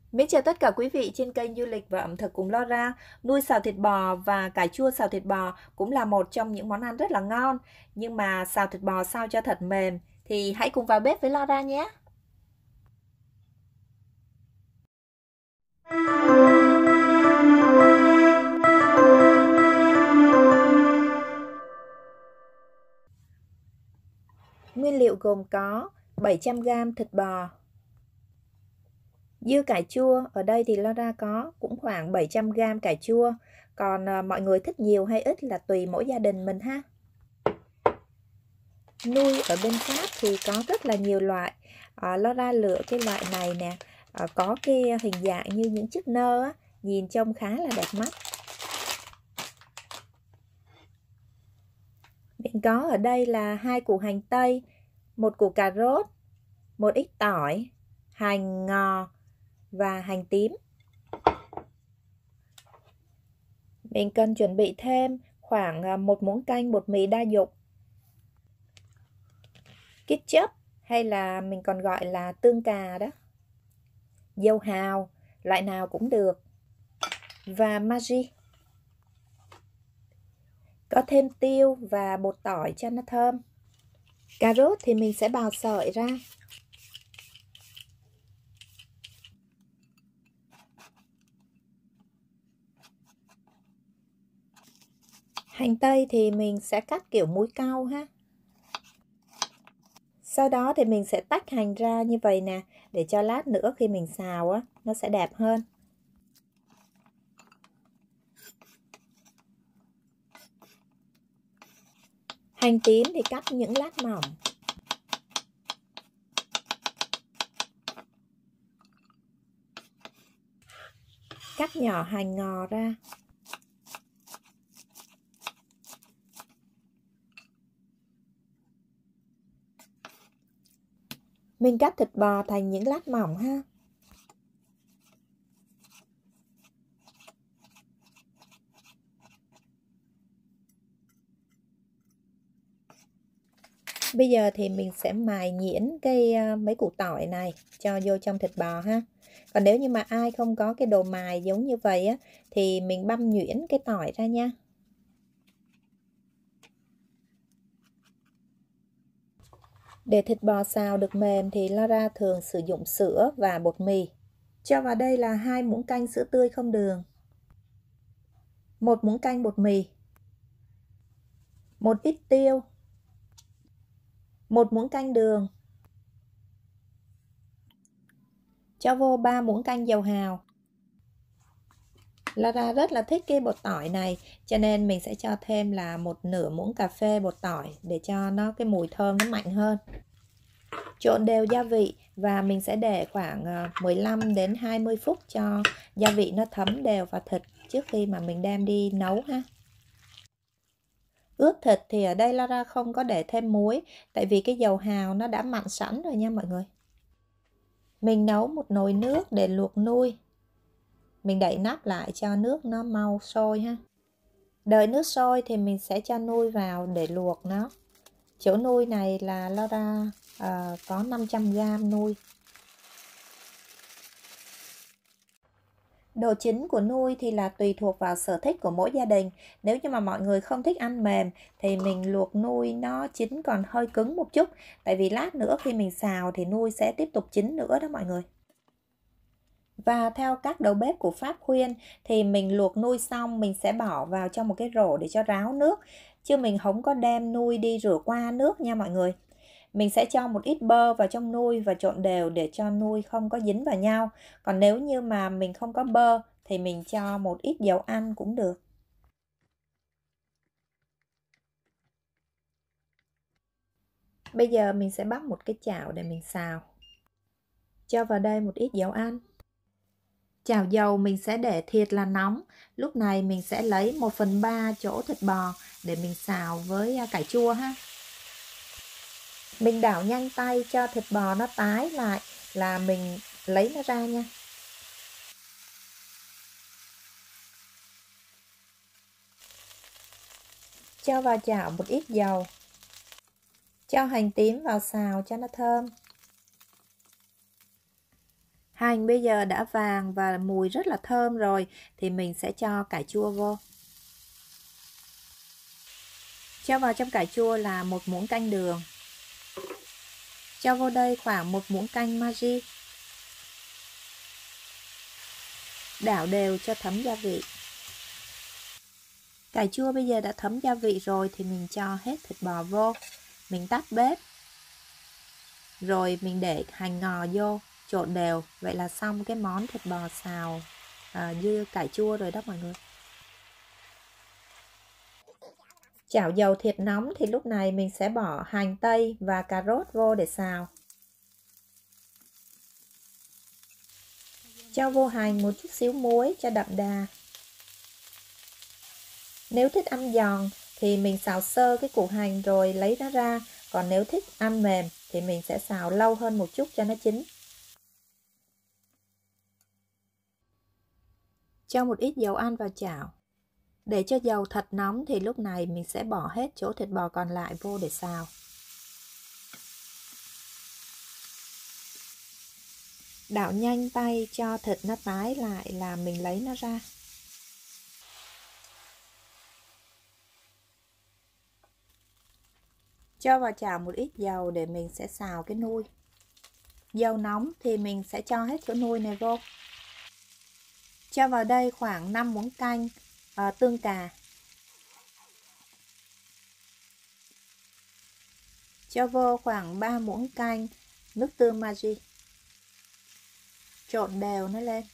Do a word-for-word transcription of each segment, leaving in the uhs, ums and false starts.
Mến chào tất cả quý vị trên kênh Du lịch và ẩm thực cùng Laura. Nuôi xào thịt bò và cải chua xào thịt bò cũng là một trong những món ăn rất là ngon. Nhưng mà xào thịt bò sao cho thật mềm thì hãy cùng vào bếp với Laura nhé. Nguyên liệu gồm có bảy trăm gam thịt bò. Dưa cải chua, ở đây thì Laura có cũng khoảng bảy trăm gam cải chua. Còn à, mọi người thích nhiều hay ít là tùy mỗi gia đình mình ha. Nuôi ở bên Pháp thì có rất là nhiều loại. à, Laura lựa cái loại này nè, à, có cái hình dạng như những chiếc nơ á, nhìn trông khá là đẹp mắt. Mình có ở đây là hai củ hành tây, một củ cà rốt, một ít tỏi, hành ngò và hành tím. Mình cần chuẩn bị thêm khoảng một muỗng canh bột mì đa dụng, ketchup hay là mình còn gọi là tương cà đó, dầu hào, loại nào cũng được, và Maggi. Có thêm tiêu và bột tỏi cho nó thơm. Cà rốt thì mình sẽ bào sợi ra. Hành tây thì mình sẽ cắt kiểu múi cau ha. Sau đó thì mình sẽ tách hành ra như vậy nè, để cho lát nữa khi mình xào á, nó sẽ đẹp hơn. Hành tím thì cắt những lát mỏng. Cắt nhỏ hành ngò ra. Mình cắt thịt bò thành những lát mỏng ha. Bây giờ thì mình sẽ mài nhuyễn cái mấy củ tỏi này cho vô trong thịt bò ha. Còn nếu như mà ai không có cái đồ mài giống như vậy á, thì mình băm nhuyễn cái tỏi ra nha. Để thịt bò xào được mềm thì Laura thường sử dụng sữa và bột mì. Cho vào đây là hai muỗng canh sữa tươi không đường, một muỗng canh bột mì, một ít tiêu, một muỗng canh đường. Cho vô ba muỗng canh dầu hào. Lara rất là thích cái bột tỏi này, cho nên mình sẽ cho thêm là một nửa muỗng cà phê bột tỏi để cho nó cái mùi thơm nó mạnh hơn. Trộn đều gia vị và mình sẽ để khoảng mười lăm đến hai mươi phút cho gia vị nó thấm đều vào thịt trước khi mà mình đem đi nấu ha. Ướp thịt thì ở đây Lara không có để thêm muối, tại vì cái dầu hào nó đã mặn sẵn rồi nha mọi người. Mình nấu một nồi nước để luộc nuôi. Mình đậy nắp lại cho nước nó mau sôi ha. Đợi nước sôi thì mình sẽ cho nuôi vào để luộc nó. Chỗ nuôi này là Laura uh, có năm trăm gam nuôi. Độ chín của nuôi thì là tùy thuộc vào sở thích của mỗi gia đình. Nếu như mà mọi người không thích ăn mềm thì mình luộc nuôi nó chín còn hơi cứng một chút. Tại vì lát nữa khi mình xào thì nuôi sẽ tiếp tục chín nữa đó mọi người. Và theo các đầu bếp của Pháp khuyên thì mình luộc nuôi xong mình sẽ bỏ vào trong một cái rổ để cho ráo nước. Chứ mình không có đem nuôi đi rửa qua nước nha mọi người. Mình sẽ cho một ít bơ vào trong nuôi và trộn đều để cho nuôi không có dính vào nhau. Còn nếu như mà mình không có bơ thì mình cho một ít dầu ăn cũng được. Bây giờ mình sẽ bắt một cái chảo để mình xào. Cho vào đây một ít dầu ăn. Chảo dầu mình sẽ để thiệt là nóng. Lúc này mình sẽ lấy một phần ba chỗ thịt bò để mình xào với cải chua ha. Mình đảo nhanh tay cho thịt bò nó tái lại là mình lấy nó ra nha. Cho vào chảo một ít dầu. Cho hành tím vào xào cho nó thơm. Hành bây giờ đã vàng và mùi rất là thơm rồi thì mình sẽ cho cải chua vô. Cho vào trong cải chua là một muỗng canh đường. Cho vô đây khoảng một muỗng canh Maggi. Đảo đều cho thấm gia vị. Cải chua bây giờ đã thấm gia vị rồi thì mình cho hết thịt bò vô. Mình tắt bếp. Rồi mình để hành ngò vô, trộn đều. Vậy là xong cái món thịt bò xào à, dưa cải chua rồi đó mọi người. Chảo dầu thiệt nóng thì lúc này mình sẽ bỏ hành tây và cà rốt vô để xào. Cho vô hành một chút xíu muối cho đậm đà. Nếu thích ăn giòn thì mình xào sơ cái củ hành rồi lấy nó ra. Còn nếu thích ăn mềm thì mình sẽ xào lâu hơn một chút cho nó chín. Cho một ít dầu ăn vào chảo. Để cho dầu thật nóng thì lúc này mình sẽ bỏ hết chỗ thịt bò còn lại vô để xào. Đảo nhanh tay cho thịt nó tái lại là mình lấy nó ra. Cho vào chảo một ít dầu để mình sẽ xào cái nuôi. Dầu nóng thì mình sẽ cho hết chỗ nuôi này vô. Cho vào đây khoảng năm muỗng canh à, tương cà. Cho vô khoảng ba muỗng canh nước tương Maggi. Trộn đều nó lên.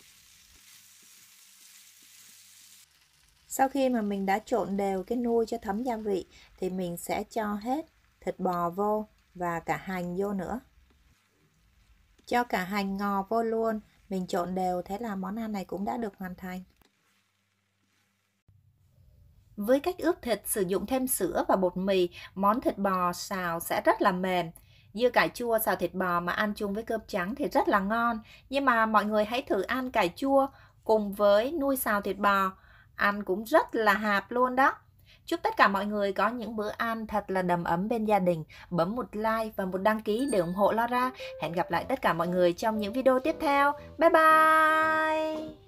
Sau khi mà mình đã trộn đều cái nuôi cho thấm gia vị thì mình sẽ cho hết thịt bò vô và cả hành vô nữa. Cho cả hành ngò vô luôn. Mình trộn đều, thế là món ăn này cũng đã được hoàn thành. Với cách ướp thịt sử dụng thêm sữa và bột mì, món thịt bò xào sẽ rất là mềm. Dưa cải chua xào thịt bò mà ăn chung với cơm trắng thì rất là ngon. Nhưng mà mọi người hãy thử ăn cải chua cùng với nuôi xào thịt bò. Ăn cũng rất là hạp luôn đó. Chúc tất cả mọi người có những bữa ăn thật là đầm ấm bên gia đình. Bấm một like và một đăng ký để ủng hộ Laura. Hẹn gặp lại tất cả mọi người trong những video tiếp theo. Bye bye!